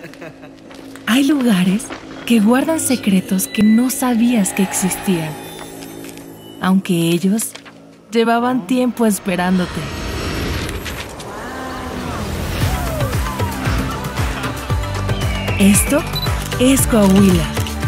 Hay lugares que guardan secretos que no sabías que existían, aunque ellos llevaban tiempo esperándote. Esto es Coahuila.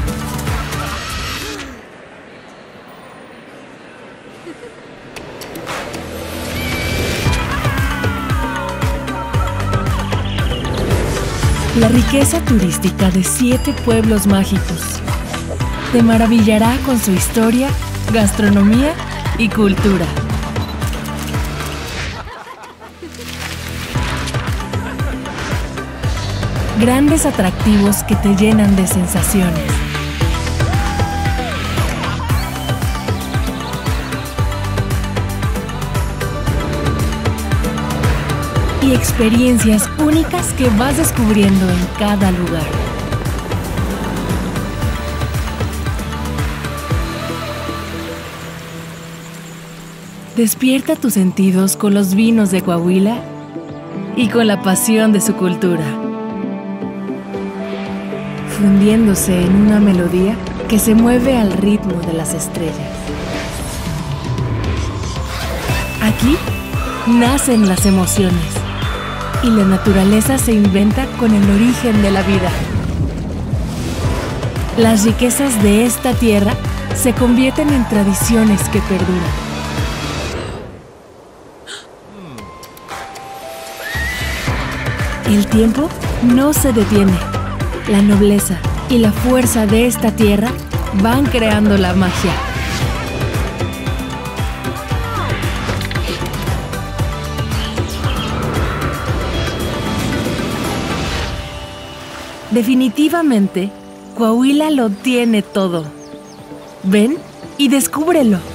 La riqueza turística de 7 pueblos mágicos te maravillará con su historia, gastronomía y cultura. Grandes atractivos que te llenan de sensaciones. Y experiencias únicas que vas descubriendo en cada lugar. Despierta tus sentidos con los vinos de Coahuila y con la pasión de su cultura, fundiéndose en una melodía que se mueve al ritmo de las estrellas. Aquí nacen las emociones y la naturaleza se inventa con el origen de la vida. Las riquezas de esta tierra se convierten en tradiciones que perduran. El tiempo no se detiene. La nobleza y la fuerza de esta tierra van creando la magia. Definitivamente, Coahuila lo tiene todo. Ven y descúbrelo.